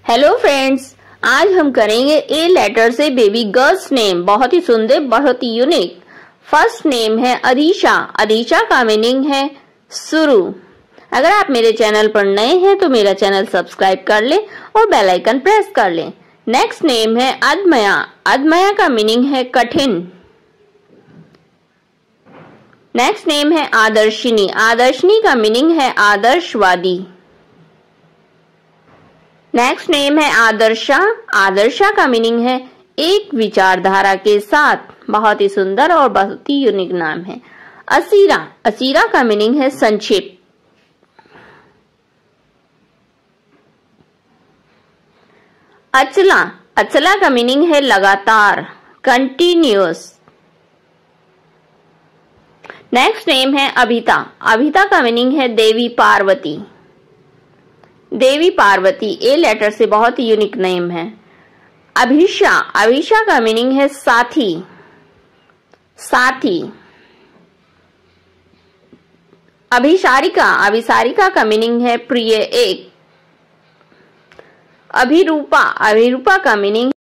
Hello friends, आज हम करेंगे ए लेटर से बेबी गर्ल्स नेम। बहुत ही सुंदर, बहुत ही यूनिक। फर्स्ट नेम है अरीशा। अरीशा का मीनिंग है शुरू। अगर आप मेरे चैनल पर नए हैं तो मेरा चैनल सब्सक्राइब कर लें और बेल आइकन प्रेस कर लें। नेक्स्ट नेम है अदमया। अदमया का मीनिंग है कठिन। नेक्स्ट नेम है आदर्शिनी। आदर्शिनी का मीनिंग है आदर्शवादी। नेक्स्ट नेम है आदर्शा। आदर्शा का मीनिंग है एक विचारधारा के साथ। बहुत ही सुंदर और बहुत ही यूनिक नाम है। असीरा। असीरा का मीनिंग है संक्षिप्त। अचला। अचला का मीनिंग है लगातार, कंटिन्यूअस। नेक्स्ट नेम है अभिता। अभिता का मीनिंग है देवी पार्वती। देवी पार्वती ए लेटर से बहुत ही यूनिक नेम है। अभिषा। अभिषा का मीनिंग है साथी, साथी। अभिसारिका। अभिसारिका का मीनिंग है प्रिय, एक। अभिरूपा। अभिरूपा का मीनिंग